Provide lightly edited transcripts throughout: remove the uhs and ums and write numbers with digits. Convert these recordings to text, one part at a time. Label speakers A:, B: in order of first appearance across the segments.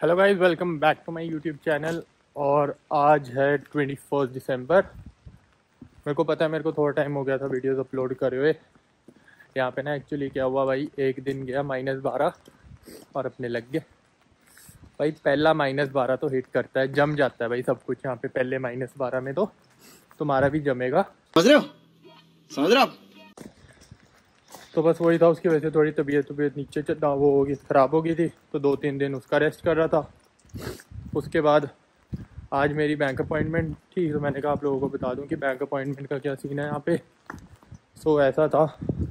A: Hello guys, welcome back to my YouTube channel. और आज है 21 दिसंबर। मेरे को पता है, मेरे को थोड़ा टाइम हो गया था वीडियोस अपलोड करे हुए। यहाँ पे ना एक्चुअली क्या हुआ भाई, एक दिन गया -12 और अपने लग गए भाई। पहला -12 तो हिट करता है, जम जाता है भाई सब कुछ यहाँ पे पहले -12 में। तो तुम्हारा भी जमेगा,
B: समझ रहे हो आप?
A: तो बस वही था। उसकी वजह से थोड़ी तबीयत नीचे वो होगी, ख़राब हो गई थी, तो 2-3 दिन उसका रेस्ट कर रहा था। उसके बाद आज मेरी बैंक अपॉइंटमेंट थी, तो मैंने कहा आप लोगों को बता दूं कि बैंक अपॉइंटमेंट का क्या सीन है यहाँ पे। सो ऐसा था,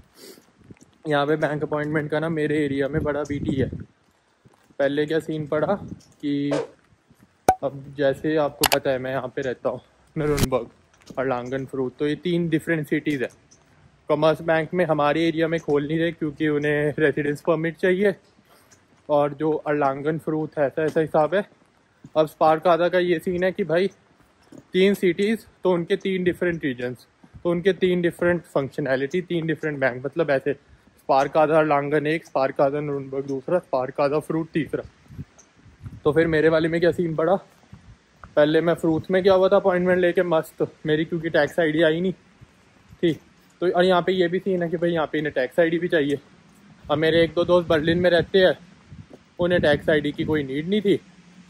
A: यहाँ पे बैंक अपॉइंटमेंट का ना मेरे एरिया में बड़ा बीटी है। पहले क्या सीन पड़ा कि अब जैसे आपको पता है मैं यहाँ पे रहता हूँ नरुनबर्ग और लांगनफ्रूट, तो ये 3 डिफरेंट सिटीज़ है। कॉमर्स बैंक में हमारे एरिया में खोल नहीं रहे क्योंकि उन्हें रेजिडेंस परमिट चाहिए, और जो लांगनफ्रूट है ऐसा हिसाब है। अब स्पारकाज़ा का ये सीन है कि भाई 3 सिटीज़ तो उनके 3 डिफरेंट रीजन्स, तो उनके 3 डिफरेंट फंक्शनैलिटी, 3 डिफरेंट बैंक। मतलब ऐसे स्पारकाज़ा लांगन एक, स्पारकाज़ा नरुनबर्ग दूसरा, स्पारकाज़ा फ्रूट तीसरा। तो फिर मेरे वाले में क्या सीन पड़ा, पहले मैं फ्रूट्स में क्या हुआ था अपॉइंटमेंट लेके मस्त मेरी, क्योंकि टैक्स आईडी आई नहीं थी। तो और यहाँ पे ये भी सीन है कि भाई यहाँ पे इन्हें टैक्स आईडी भी चाहिए। अब मेरे 1-2 दोस्त बर्लिन में रहते हैं, उन्हें टैक्स आईडी की कोई नीड नहीं थी।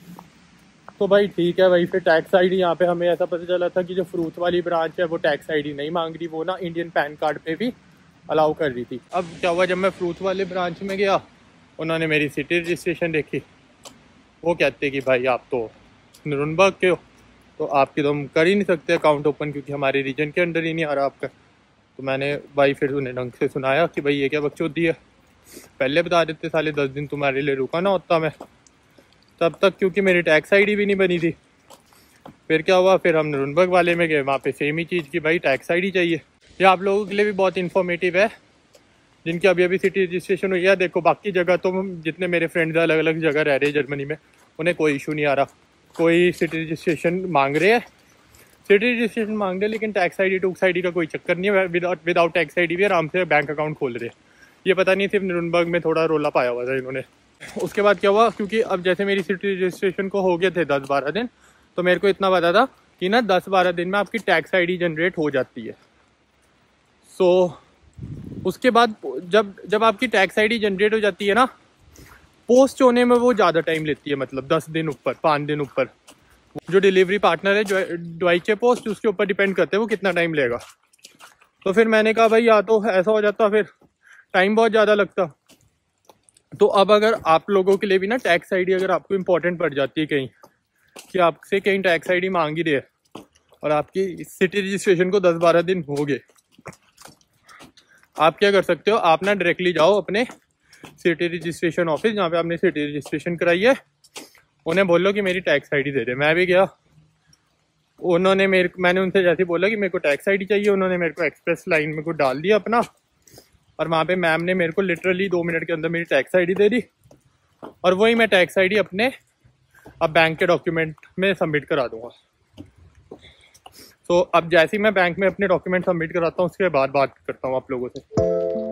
A: तो भाई ठीक है भाई, फिर टैक्स आईडी यहाँ पे हमें ऐसा पता चला था कि जो फ्रूट वाली ब्रांच है वो टैक्स आईडी नहीं मांग रही, वो ना इंडियन पैन कार्ड पे भी अलाउ कर रही थी। अब क्या हुआ, जब मैं फ्रूट वाले ब्रांच में गया, उन्होंने मेरी सिटी रजिस्ट्रेशन देखी। वो कहते कि भाई आप तो नरुनबर्ग के हो, तो आपकी तो हम कर ही नहीं सकते अकाउंट ओपन, क्योंकि हमारे रीजन के अंडर ही नहीं आ रहा आपका। तो मैंने भाई फिर उन्हें ढंग से सुनाया कि भाई ये क्या बकचोदी है, पहले बता देते, साले 10 दिन तुम्हारे लिए रुका ना होता मैं तब तक, क्योंकि मेरी टैक्स आईडी भी नहीं बनी थी। फिर क्या हुआ, फिर हम नरुनबर्ग वाले में गए, वहाँ पे सेम ही चीज़ की भाई टैक्स आईडी चाहिए। ये आप लोगों के लिए भी बहुत इन्फॉर्मेटिव है जिनकी अभी अभी सिटी रजिस्ट्रेशन हुई है। देखो बाकी जगह तो जितने मेरे फ्रेंड्स अलग अलग जगह रह रहे हैं जर्मनी में, उन्हें कोई इशू नहीं आ रहा, कोई सिटी रजिस्ट्रेशन मांग रहे हैं, सिटी रजिस्ट्रेशन मांग रहे, लेकिन टैक्स आईडी टूक्स आईडी का कोई चक्कर नहीं है। विदाउट टैक्स आईडी भी आराम से बैंक अकाउंट खोल रहे हैं। ये पता नहीं, सिर्फ नरुनबर्ग में थोड़ा रोला पाया हुआ था इन्होंने। उसके बाद क्या हुआ, क्योंकि अब जैसे मेरी सिटी रजिस्ट्रेशन को हो गए थे 10-12 दिन, तो मेरे को इतना पता था कि ना 10-12 दिन में आपकी टैक्स आईडी जनरेट हो जाती है। सो उसके बाद जब आपकी टैक्स आईडी जनरेट हो जाती है ना, पोस्ट होने में वो ज़्यादा टाइम लेती है, मतलब 10 दिन ऊपर, 5 दिन ऊपर। जो डिलीवरी पार्टनर है डॉइचे पोस्ट, उसके ऊपर डिपेंड करते हैं वो कितना टाइम लेगा। तो फिर मैंने कहा भाई या तो ऐसा हो जाता, फिर टाइम बहुत ज़्यादा लगता। तो अब अगर आप लोगों के लिए भी ना टैक्स आईडी अगर आपको इम्पोर्टेंट पड़ जाती है कहीं, कि आपसे कहीं टैक्स आईडी मांग ही रही है और आपकी सिटी रजिस्ट्रेशन को 10-12 दिन हो गए, आप क्या कर सकते हो, आप ना डायरेक्टली जाओ अपने सिटी रजिस्ट्रेशन ऑफिस जहाँ पे आपने सिटी रजिस्ट्रेशन कराई है, उन्हें बोलो कि मेरी टैक्स आईडी दे दे। मैं भी गया, मैंने उनसे जैसे बोला कि मेरे को टैक्स आईडी चाहिए, उन्होंने मेरे को एक्सप्रेस लाइन में को डाल दिया अपना, और वहाँ पे मैम ने मेरे को लिटरली 2 मिनट के अंदर मेरी टैक्स आईडी दे दी। और वही मैं टैक्स आईडी अपने अब बैंक के डॉक्यूमेंट में सबमिट करा दूंगा। तो अब जैसे ही मैं बैंक में अपने डॉक्यूमेंट सबमिट कराता हूँ, उसके बाद बात करता हूँ आप लोगों से।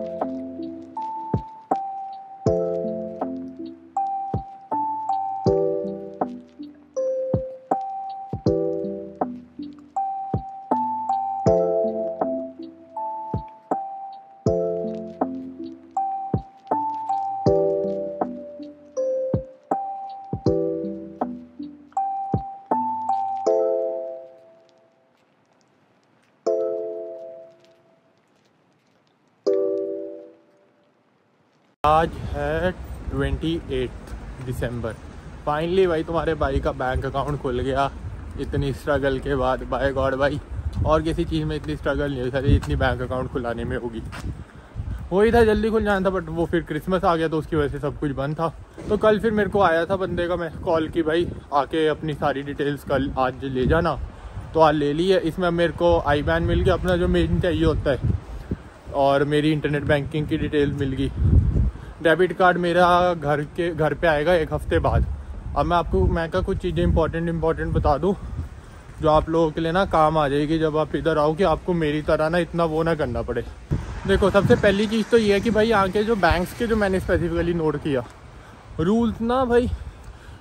A: आज है 28 दिसंबर। फाइनली भाई तुम्हारे भाई का बैंक अकाउंट खुल गया, इतनी स्ट्रगल के बाद। बाय गॉड भाई, और किसी चीज़ में इतनी स्ट्रगल नहीं हो सकती इतनी बैंक अकाउंट खुलाने में होगी। वही था, जल्दी खुल जाना था, बट वो फिर क्रिसमस आ गया तो उसकी वजह से सब कुछ बंद था। तो कल फिर मेरे को आया था बंदे का मैं कॉल की, भाई आके अपनी सारी डिटेल्स कल आज ले जाना। तो आज ले ली है। इसमें मेरे को IBAN मिल गया अपना जो मेन चाहिए होता है, और मेरी इंटरनेट बैंकिंग की डिटेल्स मिल गई। डेबिट कार्ड मेरा घर पे आएगा 1 हफ्ते बाद। अब मैं कुछ चीज़ें इंपॉर्टेंट बता दूं जो आप लोगों के लिए ना काम आ जाएगी जब आप इधर आओ, कि आपको मेरी तरह ना इतना वो ना करना पड़े। देखो सबसे पहली चीज़ तो ये है कि भाई यहाँ के जो बैंक्स के जो मैंने स्पेसिफिकली नोट किया रूल्स ना भाई,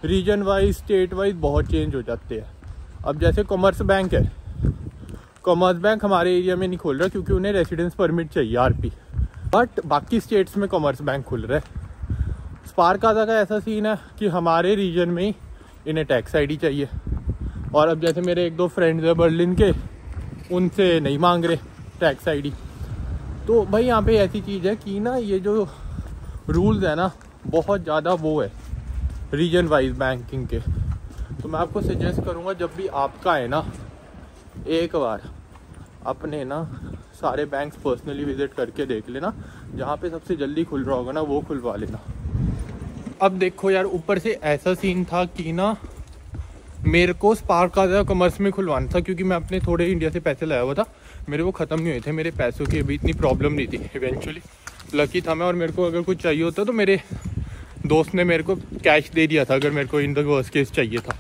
A: रीजन वाइज स्टेट वाइज बहुत चेंज हो जाते हैं। अब जैसे कॉमर्स बैंक है, कॉमर्स बैंक हमारे एरिया में नहीं खोल रहा क्योंकि उन्हें रेसिडेंस परमिट चाहिए RP, बट बाकी स्टेट्स में कॉमर्स बैंक खुल रहा है। स्पारकाज़ा का ऐसा सीन है कि हमारे रीजन में ही इन्हें टैक्स ID चाहिए, और अब जैसे मेरे 1-2 फ्रेंड्स हैं बर्लिन के, उनसे नहीं मांग रहे टैक्स ID। तो भाई यहाँ पे ऐसी चीज़ है कि ना ये जो रूल्स है ना बहुत ज़्यादा वो है रीजन वाइज बैंकिंग के। तो मैं आपको सजेस्ट करूँगा जब भी आपका है ना, एक बार अपने ना सारे बैंक्स पर्सनली विजिट करके देख लेना, जहाँ पे सबसे जल्दी खुल रहा होगा ना वो खुलवा लेना। अब देखो यार, ऊपर से ऐसा सीन था कि ना मेरे को स्पारकाज़ा कॉमर्स में खुलवाना था क्योंकि मैं अपने थोड़े इंडिया से पैसे लाया हुआ था, मेरे वो ख़त्म नहीं हुए थे, मेरे पैसों की अभी इतनी प्रॉब्लम नहीं थी। इवेंचुअली लकी था मैं, और मेरे को अगर कुछ चाहिए होता तो मेरे दोस्त ने मेरे को कैश दे दिया था अगर मेरे को इन द वर्स्ट केस चाहिए था।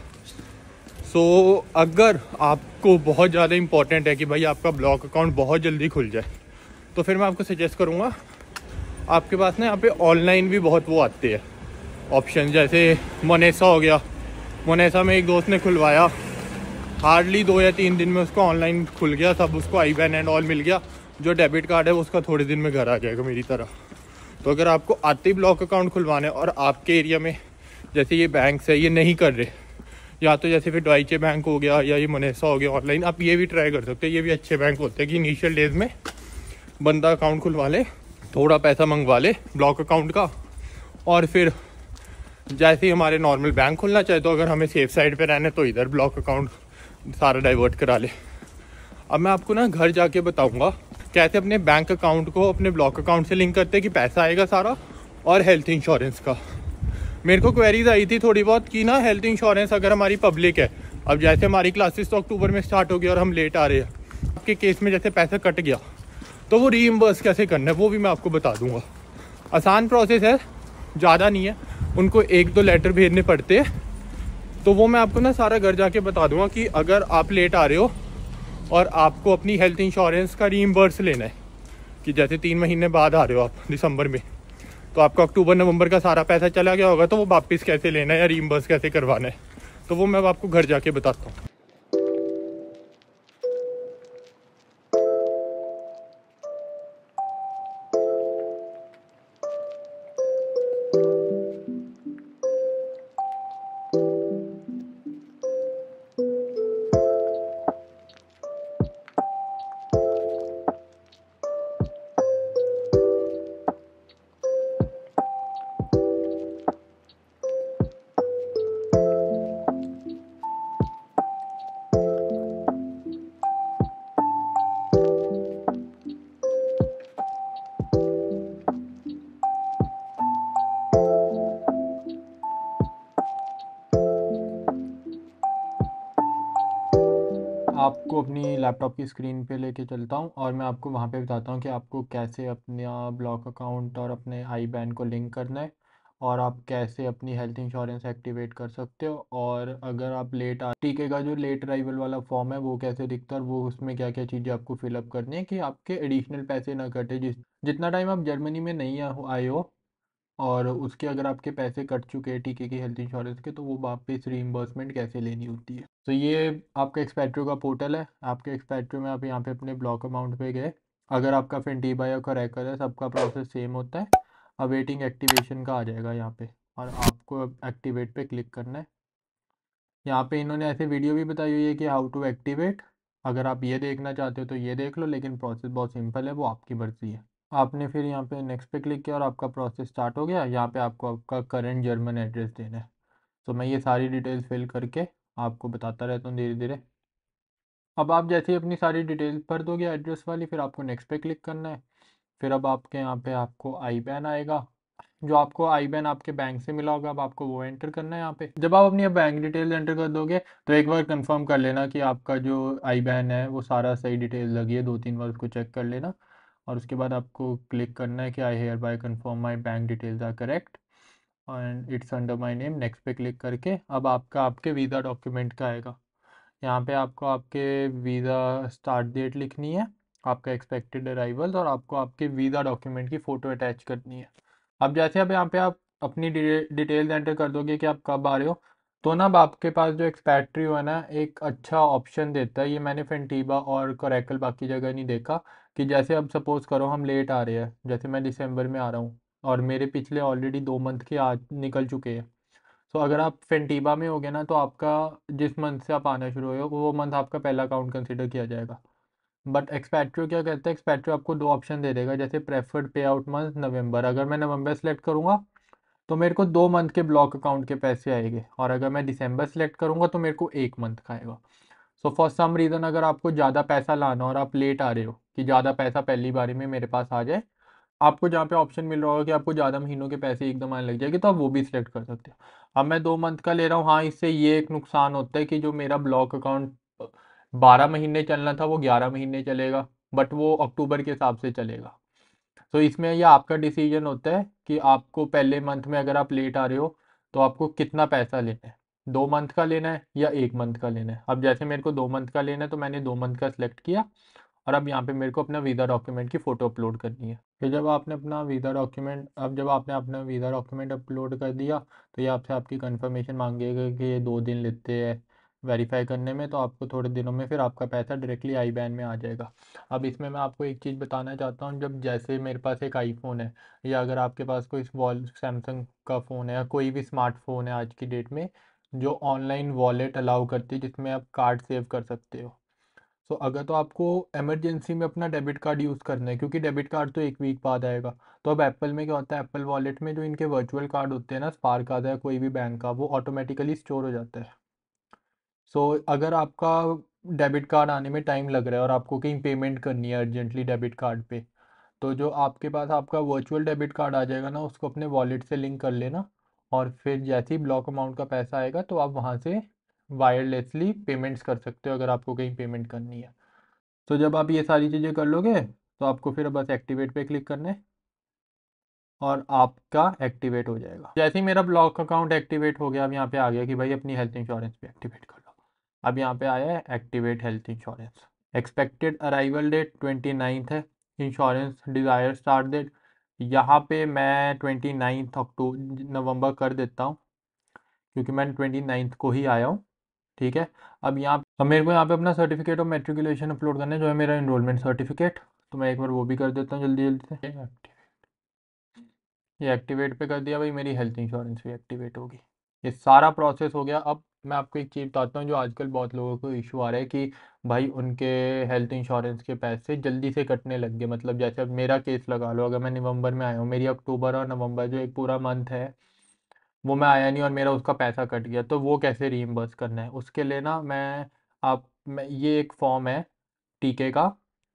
A: सो अगर आपको बहुत ज़्यादा इंपॉर्टेंट है कि भाई आपका ब्लॉक अकाउंट बहुत जल्दी खुल जाए, तो फिर मैं आपको सजेस्ट करूँगा आपके पास ना यहाँ पे ऑनलाइन भी बहुत वो आते हैं ऑप्शन, जैसे मोनेसा हो गया। मोनेसा में एक दोस्त ने खुलवाया, हार्डली 2 या 3 दिन में उसको ऑनलाइन खुल गया सब, उसको IBAN एंड ऑल मिल गया। जो डेबिट कार्ड है उसका थोड़े दिन में घर आ जाएगा मेरी तरह। तो अगर आपको आते ही ब्लॉक अकाउंट खुलवाना है और आपके एरिया में जैसे ये बैंक्स है ये नहीं कर रहे, या तो जैसे फिर डॉइचे बैंक हो गया या ये मोनेसा हो गया ऑनलाइन, आप ये भी ट्राई कर सकते हैं। ये भी अच्छे बैंक होते हैं कि इनिशियल डेज में बंदा अकाउंट खुलवा ले, थोड़ा पैसा मंगवा ले ब्लॉक अकाउंट का, और फिर जैसे ही हमारे नॉर्मल बैंक खुलना चाहे तो अगर हमें सेफ साइड पे रहना है तो इधर ब्लॉक अकाउंट सारा डाइवर्ट करा ले। अब मैं आपको ना घर जाके बताऊंगा कैसे अपने बैंक अकाउंट को अपने ब्लॉक अकाउंट से लिंक करते हैं कि पैसा आएगा सारा, और हेल्थ इंश्योरेंस का। मेरे को क्वेरीज आई थी थोड़ी बहुत कि ना हेल्थ इंश्योरेंस अगर हमारी पब्लिक है, अब जैसे हमारी क्लासेस तो अक्टूबर में स्टार्ट हो गई और हम लेट आ रहे हैं, आपके केस में जैसे पैसा कट गया तो वो रीइम्बर्स कैसे करना है वो भी मैं आपको बता दूंगा। आसान प्रोसेस है, ज़्यादा नहीं है, उनको 1-2 लेटर भेजने पड़ते हैं। तो वो मैं आपको ना सारा घर जाके बता दूंगा कि अगर आप लेट आ रहे हो और आपको अपनी हेल्थ इंश्योरेंस का रीइम्बर्स लेना है, कि जैसे 3 महीने बाद आ रहे हो आप दिसंबर में, तो आपका अक्टूबर नवंबर का सारा पैसा चला गया होगा, तो वो वापस कैसे लेना है या रीइम्बर्स कैसे करवाना है, तो वो मैं आपको घर जाके बताता हूँ। आपको अपनी लैपटॉप की स्क्रीन पे लेके चलता हूँ और मैं आपको वहाँ पे बताता हूँ कि आपको कैसे अपना ब्लॉक अकाउंट और अपने IBAN को लिंक करना है, और आप कैसे अपनी हेल्थ इंश्योरेंस एक्टिवेट कर सकते हो। और अगर आप लेट आ टीके का जो लेट अराइवल वाला फॉर्म है वो कैसे दिखता है, और वो उसमें क्या क्या चीज़ें आपको फिलअप करनी है कि आपके एडिशनल पैसे ना कटे। जितना टाइम आप जर्मनी में नहीं आए हो और उसके अगर आपके पैसे कट चुके हैं टीके की हेल्थ इंश्योरेंस के, तो वो वापस रीइंबर्समेंट कैसे लेनी होती है। तो ये आपका एक्सपेट्रो का पोर्टल है। आपके एक्सपेट्रो में आप यहाँ पे अपने ब्लॉक अमाउंट पे गए, अगर आपका फिनटीबा या करैकर है सबका प्रोसेस सेम होता है। अवेटिंग एक्टिवेशन का आ जाएगा यहाँ पे, और आपको एक्टिवेट पे क्लिक करना है। यहाँ पे इन्होंने ऐसे वीडियो भी बताई हुई है कि हाउ टू एक्टिवेट, अगर आप ये देखना चाहते हो तो ये देख लो, लेकिन प्रोसेस बहुत सिंपल है, वो आपकी मर्जी है। आपने फिर यहाँ पे नेक्स्ट पे क्लिक किया और आपका प्रोसेस स्टार्ट हो गया। यहाँ पे आपको आपका करंट जर्मन एड्रेस देना है। तो मैं ये सारी डिटेल्स फिल करके आपको बताता रहता हूँ धीरे धीरे। अब आप जैसे ही अपनी सारी डिटेल्स भर दोगे एड्रेस वाली, फिर आपको नेक्स्ट पे क्लिक करना है। फिर अब आपके यहाँ पे आपको IBAN आएगा, जो आपको IBAN आपके बैंक से मिला होगा, अब आपको वो एंटर करना है यहाँ पे। जब आप अपनी बैंक डिटेल्स एंटर कर दोगे तो एक बार कंफर्म कर लेना कि आपका जो IBAN है वो सारा सही डिटेल्स लगी है, 2-3 बार उसको चेक कर लेना। और उसके बाद आपको क्लिक करना है कि I hereby confirm my bank details are correct and it's under my name. Next पे क्लिक करके अब आपका आपके वीज़ा डॉक्यूमेंट का आएगा। यहाँ पे आपको आपके वीज़ा स्टार्ट डेट लिखनी है, आपका एक्सपेक्टेड अराइवल, और आपको आपके वीज़ा डॉक्यूमेंट की फ़ोटो अटैच करनी है। अब जैसे अब यहाँ पे आप अपनी डिटेल्स एंटर कर दोगे कि आप कब आ रहे हो, तो ना अब आपके पास जो एक्सपैट्रियो है ना एक अच्छा ऑप्शन देता है, ये मैंने फेंटीबा और कोरैकल बाकी जगह नहीं देखा, कि जैसे अब सपोज़ करो हम लेट आ रहे हैं, जैसे मैं दिसंबर में आ रहा हूँ और मेरे पिछले ऑलरेडी 2 मंथ के आ निकल चुके हैं। तो अगर आप फेंटीबा में होगे ना तो आपका जिस मंथ से आप आना शुरू हो वो मंथ आपका पहला अकाउंट कंसिडर किया जाएगा। बट एक्सपैट्रियो क्या कहता है, एक्सपैट्रियो आपको दो ऑप्शन दे देगा, जैसे प्रेफर्ड पे आउट मंथ नवंबर, अगर मैं नवंबर सेलेक्ट करूँगा तो मेरे को 2 मंथ के ब्लॉक अकाउंट के पैसे आएंगे, और अगर मैं दिसंबर सेलेक्ट करूँगा तो मेरे को 1 मंथ का आएगा। सो फॉर सम रीज़न अगर आपको ज़्यादा पैसा लाना और आप लेट आ रहे हो कि ज़्यादा पैसा पहली बारी में मेरे पास आ जाए, आपको जहाँ पे ऑप्शन मिल रहा होगा कि आपको ज़्यादा महीनों के पैसे एकदम आने लग जाएंगे, तो आप वो भी सिलेक्ट कर सकते हो। अब मैं 2 मंथ का ले रहा हूँ, हाँ इससे ये एक नुकसान होता है कि जो मेरा ब्लॉक अकाउंट 12 महीने चलना था वो 11 महीने चलेगा, बट वो अक्टूबर के हिसाब से चलेगा। तो इसमें ये आपका डिसीजन होता है कि आपको पहले मंथ में अगर आप लेट आ रहे हो तो आपको कितना पैसा लेना है, 2 मंथ का लेना है या 1 मंथ का लेना है। अब जैसे मेरे को 2 मंथ का लेना है तो मैंने 2 मंथ का सिलेक्ट किया, और अब यहाँ पे मेरे को अपना वीज़ा डॉक्यूमेंट की फ़ोटो अपलोड करनी है। फिर जब आपने अपना वीज़ा डॉक्यूमेंट अब जब आपने अपना वीज़ा डॉक्यूमेंट अपलोड कर दिया तो ये आपसे आपकी कंफर्मेशन मांगेगा कि ये 2 दिन लेते हैं वेरीफाई करने में, तो आपको थोड़े दिनों में फिर आपका पैसा डायरेक्टली आई बैन में आ जाएगा। अब इसमें मैं आपको एक चीज़ बताना चाहता हूँ, जब जैसे मेरे पास एक आईफोन है या अगर आपके पास कोई वॉल सैमसंग का फ़ोन है या कोई भी स्मार्टफोन है आज की डेट में जो ऑनलाइन वॉलेट अलाउ करती है जिसमें आप कार्ड सेव कर सकते हो। सो अगर तो आपको इमरजेंसी में अपना डेबिट कार्ड यूज़ करना है, क्योंकि डेबिट कार्ड तो एक वीक बाद आएगा, तो अब एप्पल में क्या होता है, एप्पल वॉलेट में जो इनके वर्चुअल कार्ड होते हैं ना, स्पार्क आता है कोई भी बैंक का, वो ऑटोमेटिकली स्टोर हो जाता है। सो अगर आपका डेबिट कार्ड आने में टाइम लग रहा है और आपको कहीं पेमेंट करनी है अर्जेंटली डेबिट कार्ड पे, तो जो आपके पास आपका वर्चुअल डेबिट कार्ड आ जाएगा ना उसको अपने वॉलेट से लिंक कर लेना, और फिर जैसे ही ब्लॉक अमाउंट का पैसा आएगा तो आप वहाँ से वायरलेसली पेमेंट्स कर सकते हो अगर आपको कहीं पेमेंट करनी है। तो जब आप ये सारी चीज़ें कर लोगे तो आपको फिर बस एक्टिवेट पे क्लिक करना है और आपका एक्टिवेट हो जाएगा। जैसे ही मेरा ब्लॉक अकाउंट एक्टिवेट हो गया, अब यहाँ पे आ गया कि भाई अपनी हेल्थ इंश्योरेंस भी एक्टिवेट कर लो। अब यहाँ पे आया है activate health insurance, expected arrival date 29 है, इंश्योरेंस डिज़ायर स्टार्ट डेट यहाँ पे मैं 29 अक्टूबर नवंबर कर देता हूँ, क्योंकि मैं 29 को ही आया हूँ। ठीक है। अब मेरे को यहाँ पे अपना सर्टिफिकेट ऑफ मेट्रिकुलेशन अपलोड करना है, जो है मेरा इनरोलमेंट सर्टिफिकेट, तो मैं एक बार वो भी कर देता हूँ जल्दी जल्दी से। ये एक्टिवेट पे कर दिया भाई, मेरी हेल्थ इंश्योरेंस भी एक्टिवेट होगी। ये सारा प्रोसेस हो गया। अब मैं आपको एक चीज़ बताता हूँ जो आजकल बहुत लोगों को इशू आ रहा है कि भाई उनके हेल्थ इंश्योरेंस के पैसे जल्दी से कटने लग गए। मतलब जैसे अब मेरा केस लगा लो, अगर मैं नवंबर में आया हूँ, मेरी अक्टूबर और नवंबर जो एक पूरा मंथ है वो मैं आया नहीं और मेरा उसका पैसा कट गया, तो वो कैसे रीइम्बर्स करना है उसके लिए ना मैं ये एक फॉर्म है टीके का,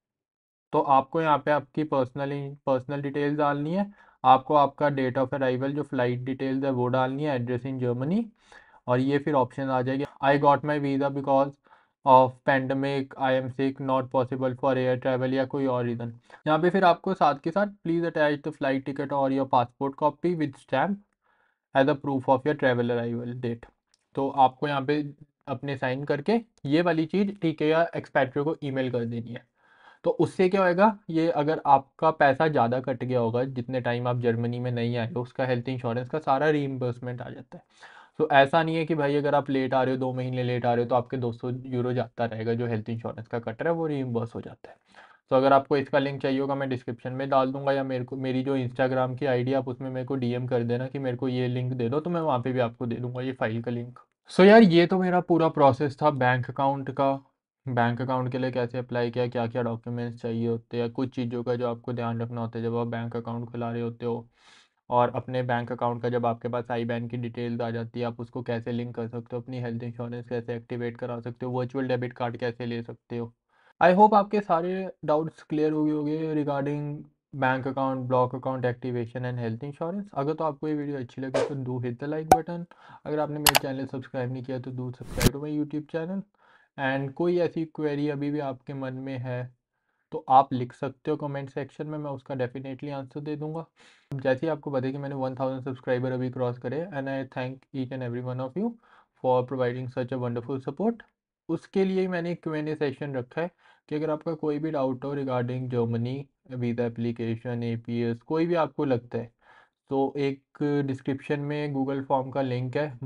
A: तो आपको यहाँ पे आपकी पर्सनल डिटेल्स डालनी है, आपको आपका डेट ऑफ अराइवल जो फ्लाइट डिटेल्स है वो डालनी है, एड्रेस इन जर्मनी, और ये फिर ऑप्शन आ जाएगी, I got my visa because of pandemic, I am sick, not possible for air travel, या कोई और रीज़न। यहाँ पे फिर आपको साथ के साथ please attach the flight ticket और your passport copy with stamp as a proof of your travel arrival date. तो आपको यहाँ पे अपने साइन करके ये वाली चीज़ ठीक है या एक्सपेट्रियो को ईमेल कर देनी है। तो उससे क्या होएगा, ये अगर आपका पैसा ज़्यादा कट गया होगा जितने टाइम आप जर्मनी में नहीं आए हो, उसका हेल्थ इंश्योरेंस का सारा रीइम्बर्समेंट आ जाता है। तो ऐसा नहीं है कि भाई अगर आप लेट आ रहे हो 2 महीने लेट आ रहे हो तो आपके 200 यूरो जाता रहेगा, जो हेल्थ इंश्योरेंस का कट रहा है वो रीइम्बर्स हो जाता है। तो अगर आपको इसका लिंक चाहिए होगा मैं डिस्क्रिप्शन में डाल दूंगा, या मेरी जो इंस्टाग्राम की आईडी आप उसमें मेरे को डीएम कर देना कि मेरे को ये लिंक दे दो, तो मैं वहाँ पे भी आपको दे दूंगा ये फाइल का लिंक। सो यार ये तो मेरा पूरा प्रोसेस था बैंक अकाउंट का। बैंक अकाउंट के लिए कैसे अप्लाई किया, क्या क्या डॉक्यूमेंट्स चाहिए होते हैं, कुछ चीज़ों का जो आपको ध्यान रखना होता है जब आप बैंक अकाउंट खुला रहे होते हो, और अपने बैंक अकाउंट का जब आपके पास आई बैन की डिटेल्स आ जाती है आप उसको कैसे लिंक कर सकते हो, अपनी हेल्थ इंश्योरेंस कैसे एक्टिवेट करा सकते हो, वर्चुअल डेबिट कार्ड कैसे ले सकते हो। आई होप आपके सारे डाउट्स क्लियर हो गए होंगे regarding bank account, block account activation and health insurance. अगर तो आपको ये वीडियो अच्छी लगी तो do hit the like button. अगर आपने मेरे चैनल सब्सक्राइब नहीं किया तो do subscribe to my YouTube channel. And कोई ऐसी क्वेरी अभी भी आपके मन में है तो आप लिख सकते हो कमेंट सेक्शन में, मैं उसका डेफिनेटली आंसर दे दूंगा। अब जैसे ही आपको पता है कि मैंने 1000 सब्सक्राइबर अभी क्रॉस करे, and I thank each and every one of you for providing such a wonderful support. उसके लिए ही मैंने एक Q&A सेशन रखा है कि अगर आपका कोई भी डाउट हो regarding Germany visa application, APS, कोई भी आपको लगता है, तो एक डिस्क्रिप्शन में गूगल फॉर्म का लिंक है, वो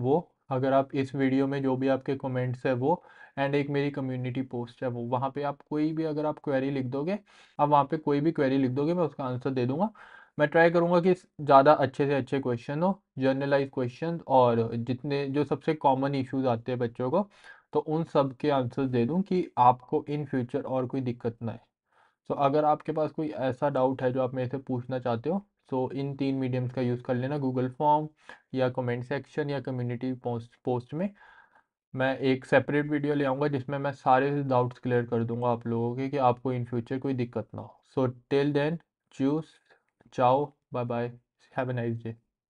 A: अगर आप इस वीडियो में जो भी आपके कमेंट्स है वो, एंड एक मेरी कम्युनिटी पोस्ट है वो, वहाँ पे आप कोई भी अगर आप क्वेरी लिख दोगे, आप वहाँ पे कोई भी क्वेरी लिख दोगे, मैं उसका आंसर दे दूंगा। मैं ट्राई करूँगा कि ज़्यादा अच्छे से अच्छे क्वेश्चन हो, जर्नलाइज क्वेश्चन, और जितने जो सबसे कॉमन इश्यूज आते हैं बच्चों को, तो उन सब के आंसर्स दे दूँ कि आपको इन फ्यूचर और कोई दिक्कत ना आए। सो अगर आपके पास कोई ऐसा डाउट है जो आप मेरे से पूछना चाहते हो, सो इन 3 मीडियम्स का यूज़ कर लेना, गूगल फॉर्म या कमेंट सेक्शन या कम्युनिटी पोस्ट में। मैं एक सेपरेट वीडियो ले आऊँगा जिसमें मैं सारे डाउट्स क्लियर कर दूंगा आप लोगों के, कि आपको इन फ्यूचर कोई दिक्कत ना हो। सो टिल देन, चूस, चाओ, bye bye, have a nice day.